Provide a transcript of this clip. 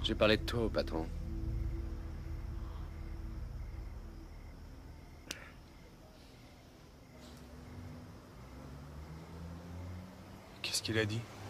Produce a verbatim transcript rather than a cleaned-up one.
J'ai parlé de toi au patron. Qu'est-ce qu'il a dit?